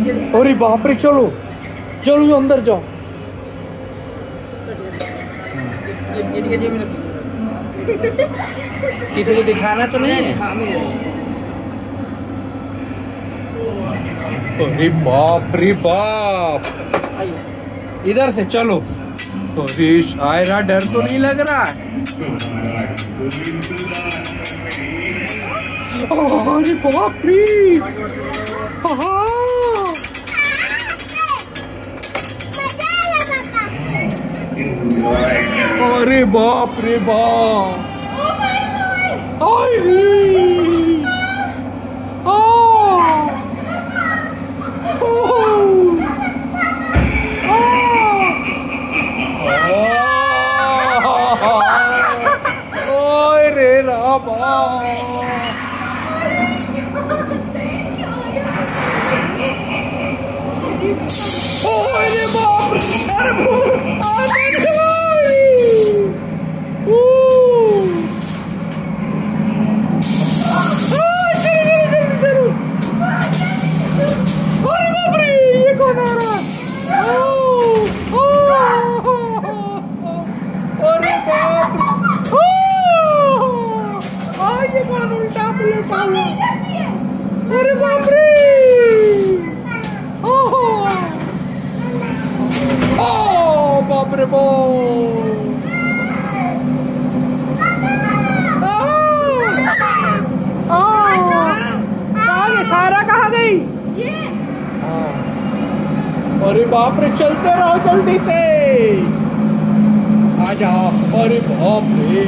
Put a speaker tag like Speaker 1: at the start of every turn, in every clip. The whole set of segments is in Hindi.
Speaker 1: अरे बाप रे, चलो चलो अंदर जाओ। किसी को दिखाना तो नहीं है? अरे बाप रे बाप, इधर से चलो। अरे शायरा, डर तो नहीं लग रहा है? अरे बाप रे, अरे बाप रे बाप, रे राबा, अरे बाप रे, अरे बाप रे, बाप रे सारा कहाँ गई? अरे बाप रे, चलते रहो जल्दी से, आ जाओ। अरे बाप रे,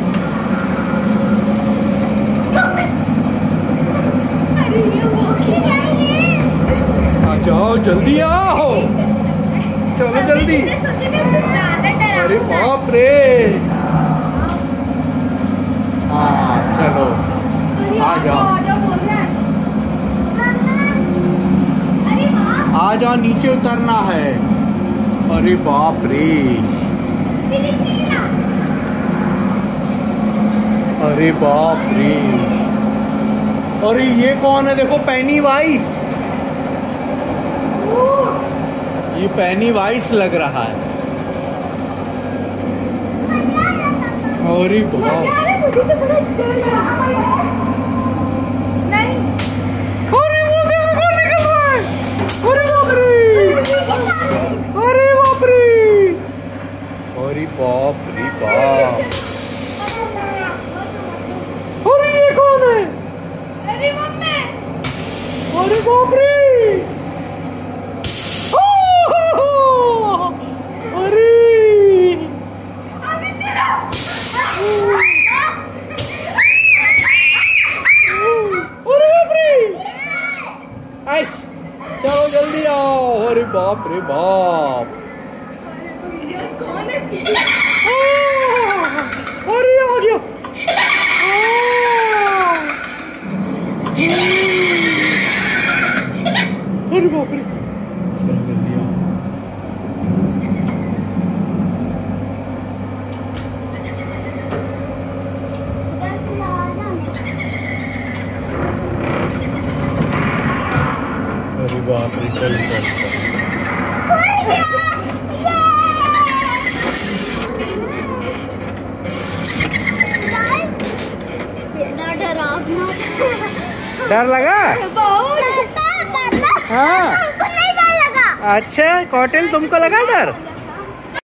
Speaker 1: आ जाओ जल्दी आओ, चलो जल्दी। अरे बाप रे, हाँ चलो आ जाओ, आ जाओ, नीचे उतरना है। अरे बाप रे, अरे बाप रे, अरे ये कौन है? देखो, पेनी वाइस, ये पेनी वाइस लग रहा है। अरे बाप, अरे वो देखो कौन निकल रहा है। अरे बाप रे, अरे बाप रे, अरे बाप रे बाप, अरे ये कौन है? अरे बाप रे, चलो जल्दी आओ। अरे बाप रे बाप, अरे आ गया, अरे बाप रे, अरे बाप रे, चल चल डर लगा? हाँ, अच्छा कॉटेल, तुमको लगा डर?